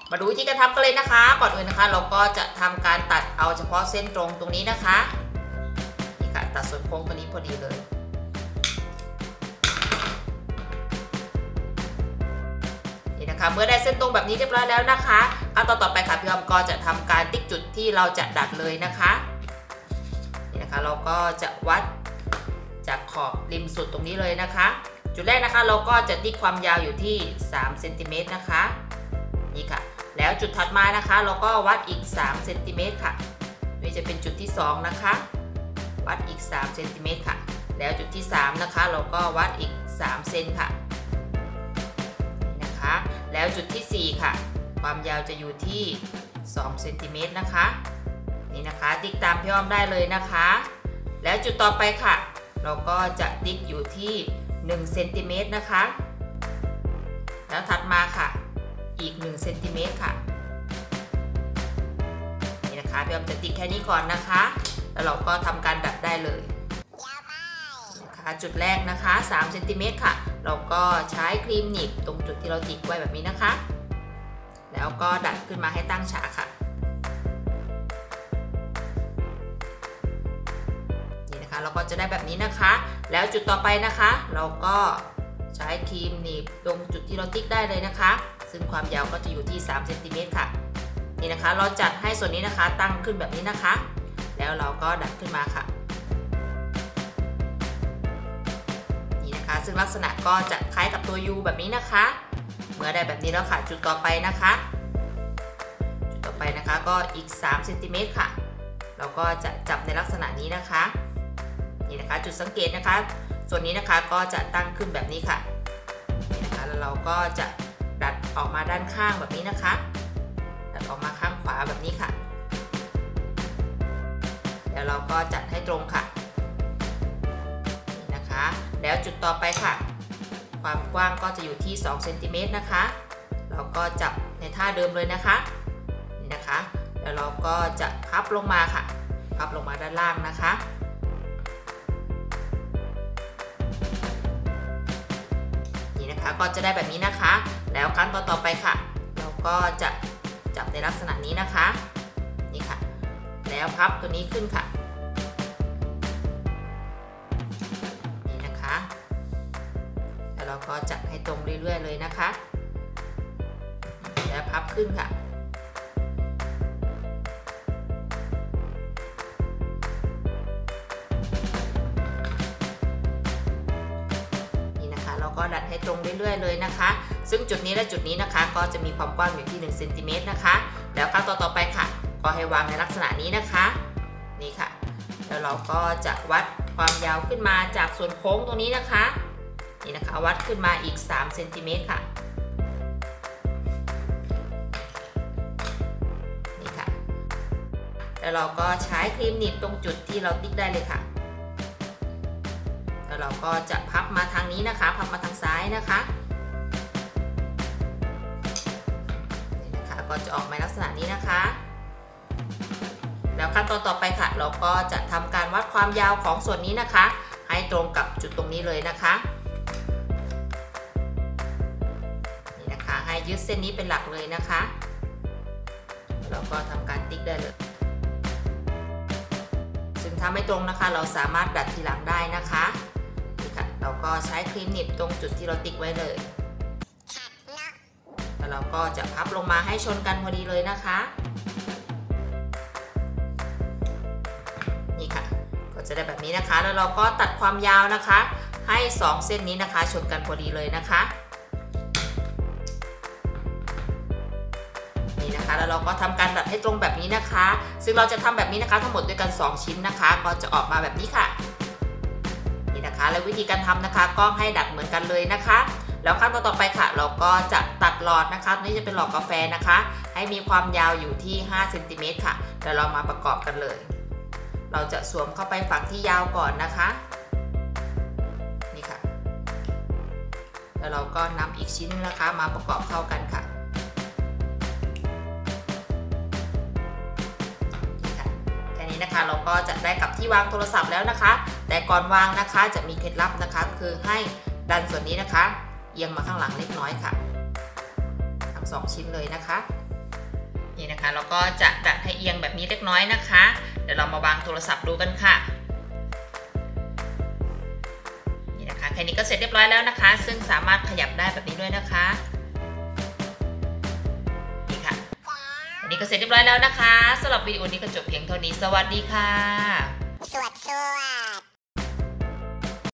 มาดูวิธีการทำกันเลยนะคะก่อนอื่นนะคะเราก็จะทำการตัดเอาเฉพาะเส้นตรงตรงนี้นะคะนี่ค่ะตัดส่วนโค้งตัวนี้พอดีเลยนี่นะคะเมื่อได้เส้นตรงแบบนี้เรียบร้อยแล้วนะคะขั้นตอนต่อไปค่ะพี่ออมก็จะทำการติ๊กจุดที่เราจะดัดเลยนะคะนี่นะคะเราก็จะวัดจากขอบริมสุดตรงนี้เลยนะคะจุดแรกนะคะเราก็จะติ๊กความยาวอยู่ที่3 เซนติเมตรนะคะนี่ค่ะแล้วจุดถัดมานะคะเราก็วัดอีก3 เซนติเมตรค่ะนี่จะเป็นจุดที่2นะคะวัดอีก3 เซนติเมตรค่ะแล้วจุดที่3นะคะเราก็วัดอีก3 เซนค่ะนะคะแล้วจุดที่4ค่ะความยาวจะอยู่ที่2 เซนติเมตรนะคะนี่นะคะติ๊กตามพี่อ้อมได้เลยนะคะแล้วจุดต่อไปค่ะเราก็จะติ๊กอยู่ที่1 เซนติเมตรนะคะแล้วถัดมาค่ะอีก1 เซนติเมตรค่ะนี่นะคะพี่ออมจะติ๊กแค่นี้ก่อนนะคะแล้วเราก็ทำการดัดได้เลยนะคะจุดแรกนะคะ3 เซนติเมตรค่ะเราก็ใช้ครีมหนีบตรงจุดที่เราติ๊กไว้แบบนี้นะคะแล้วก็ดัดขึ้นมาให้ตั้งฉากค่ะนี่นะคะเราก็จะได้แบบนี้นะคะแล้วจุดต่อไปนะคะเราก็ใช้ครีมหนีบตรงจุดที่เราติ๊กได้เลยนะคะซึ่งความยาวก็จะอยู่ที่3 เซนติเมตรค่ะนี่นะคะเราจัดให้ส่วนนี้นะคะตั้งขึ้นแบบนี้นะคะแล้วเราก็ดัดขึ้นมาค่ะนี่นะคะซึ่งลักษณะก็จะคล้ายกับตัว U แบบนี้นะคะเมื่อได้แบบนี้แล้วค่ะจุดต่อไปนะคะจุดต่อไปนะคะก็อีก3 เซนติเมตรค่ะเราก็จะจับในลักษณะนี้นะคะนี่นะคะจุดสังเกตนะคะส่วนนี้นะคะก็จะตั้งขึ้นแบบนี้ค่ะนี่นะคะแล้วเราก็จะดัดออกมาด้านข้างแบบนี้นะคะดัดออกมาข้างขวาแบบนี้ค่ะแล้วเราก็จัดให้ตรงค่ะนี่นะคะแล้วจุดต่อไปค่ะความกว้างก็จะอยู่ที่2 เซนติเมตรนะคะเราก็จับในท่าเดิมเลยนะคะนี่นะคะแล้วเราก็จะพับลงมาค่ะพับลงมาด้านล่างนะคะก็จะได้แบบนี้นะคะแล้วขั้นตอนต่อไปค่ะเราก็จะจับในลักษณะนี้นะคะนี่ค่ะแล้วพับตัวนี้ขึ้นค่ะนี่นะคะแล้วเราก็จับให้ตรงเรื่อยๆเลยนะคะแล้วพับขึ้นค่ะก็ดัดให้ตรงเรื่อยๆเลยนะคะซึ่งจุดนี้และจุดนี้นะคะก็จะมีความกว้างอยู่ที่1 เซนติเมตรนะคะแล้วขั้นตอนต่อไปค่ะก็ให้วางในลักษณะนี้นะคะนี่ค่ะแล้วเราก็จะวัดความยาวขึ้นมาจากส่วนโค้งตรงนี้นะคะนี่นะคะวัดขึ้นมาอีก3 เซนติเมตรค่ะนี่ค่ะแล้วเราก็ใช้ครีมหนีบตรงจุดที่เราติ๊กได้เลยค่ะเราก็จะพับมาทางนี้นะคะพับมาทางซ้ายนะคะนี่นะคะก็จะออกมาลักษณะนี้นะคะแล้วขั้นตอนต่อไปค่ะเราก็จะทำการวัดความยาวของส่วนนี้นะคะให้ตรงกับจุดตรงนี้เลยนะคะนี่นะคะให้ยึดเส้นนี้เป็นหลักเลยนะคะเราก็ทำการติ๊กได้เลยซึ่งถ้าไม่ตรงนะคะเราสามารถดัดทีหลังได้นะคะเราก็ใช้ครีมหนีบตรงจุดที่เราติ๊กไว้เลยแล้วเราก็จะพับลงมาให้ชนกันพอดีเลยนะคะนี่ค่ะก็จะได้แบบนี้นะคะแล้วเราก็ตัดความยาวนะคะให้2 เส้นนี้นะคะชนกันพอดีเลยนะคะนี่นะคะแล้วเราก็ทำการดัดให้ตรงแบบนี้นะคะซึ่งเราจะทำแบบนี้นะคะทั้งหมดด้วยกัน2 ชิ้นนะคะก็จะออกมาแบบนี้ค่ะแล้ววิธีการทำนะคะก็ให้ดัดเหมือนกันเลยนะคะแล้วขั้นตอนต่อไปค่ะเราก็จะตัดหลอดนะคะนี่จะเป็นหลอดกาแฟนะคะให้มีความยาวอยู่ที่5 เซนติเมตรค่ะเดี๋ยวเรามาประกอบกันเลยเราจะสวมเข้าไปฝั่งที่ยาวก่อนนะคะนี่ค่ะแล้วเราก็นำอีกชิ้นนะคะมาประกอบเข้ากันค่ะนะคะเราก็จะได้กับที่วางโทรศัพท์แล้วนะคะแต่ก่อนวางนะคะจะมีเคล็ดลับนะคะคือให้ดันส่วนนี้นะคะเอียงมาข้างหลังเล็กน้อยค่ะทั้ง2 ชิ้นเลยนะคะนี่นะคะเราก็จะดัดให้เอียงแบบนี้เล็กน้อยนะคะเดี๋ยวเรามาวางโทรศัพท์ดูกันค่ะนี่นะคะแค่นี้ก็เสร็จเรียบร้อยแล้วนะคะซึ่งสามารถขยับได้แบบนี้ด้วยนะคะนี่ค่ะอันนี้ก็เสร็จเรียบร้อยแล้วนะคะสำหรับวิดีโอนี้ก็จบเพียงเท่านี้สวัสดีค่ะ